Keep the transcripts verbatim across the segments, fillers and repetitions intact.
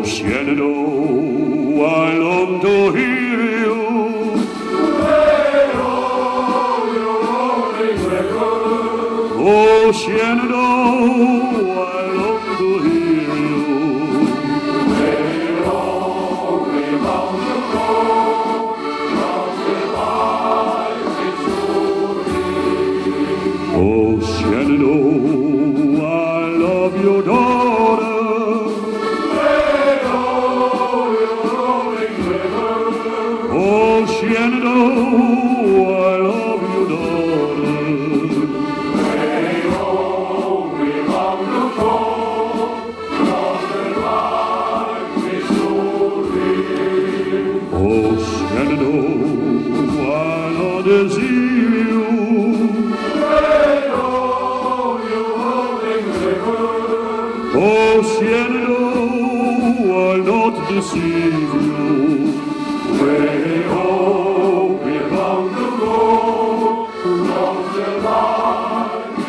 Shenandoah, I long to hear you. Oh, Shenandoah, I long to hear you. Oh, Shenandoah, I love your daughter. Oh, Shenandoah, I love your daughter. Oh, Shenandoah, I love to see you. Oh, Shenandoah, I'll not deceive you. Way home, we're bound to go, from the life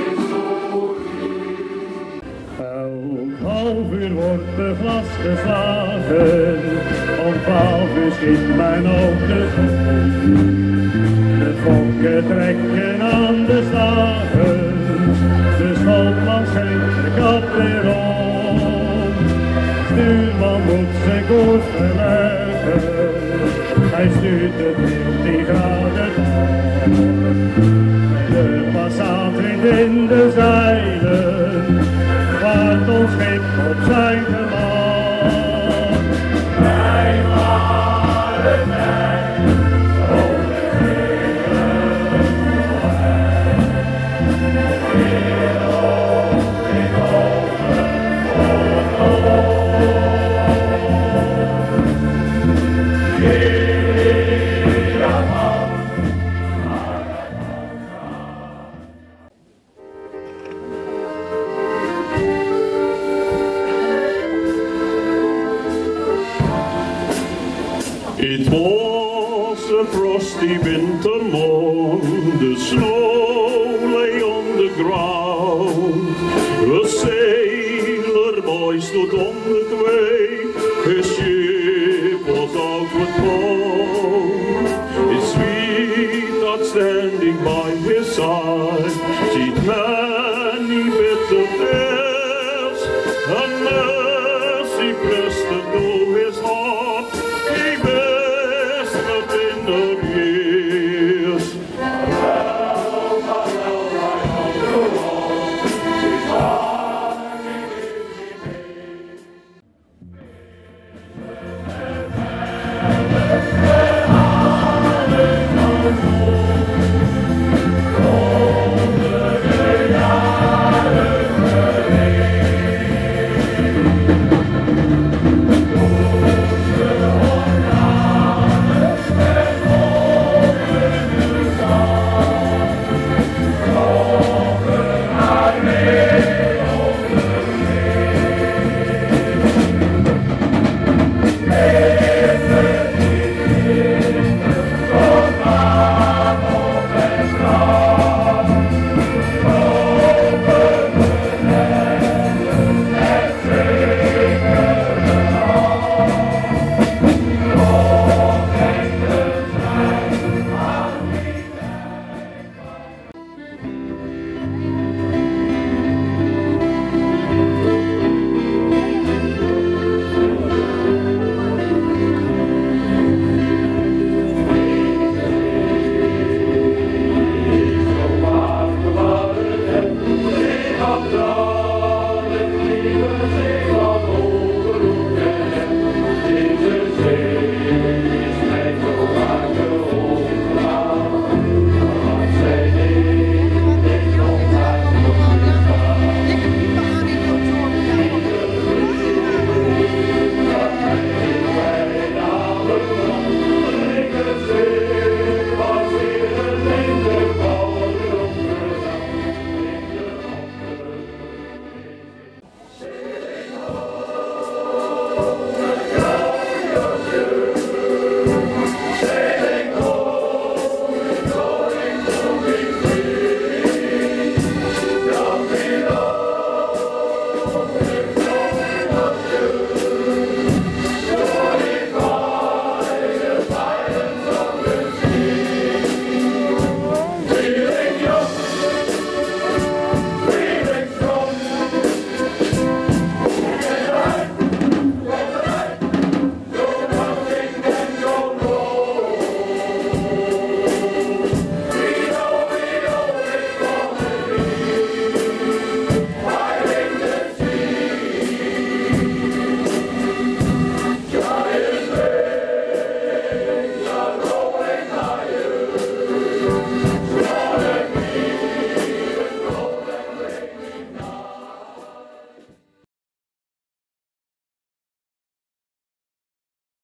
Om half uur wordt de glas geslagen, om twaalf uur schiet mijn oog de zon. De vonken trekken aan de slagen, de schoolman schenkt de kap weer om. Stuurman moet zijn koers verleggen, hij stuurt het wild die graden van. De passaat dringt in de zeilen, vaart ons schip op zijn gemak. Wij varen wij over de wereld voorbij. De wereld ligt open voor ons. It was a frosty winter morn, the snow lay on the ground. A sailor boy stood on the quay, his ship was outward bound. His sweetheart standing by his side, she'd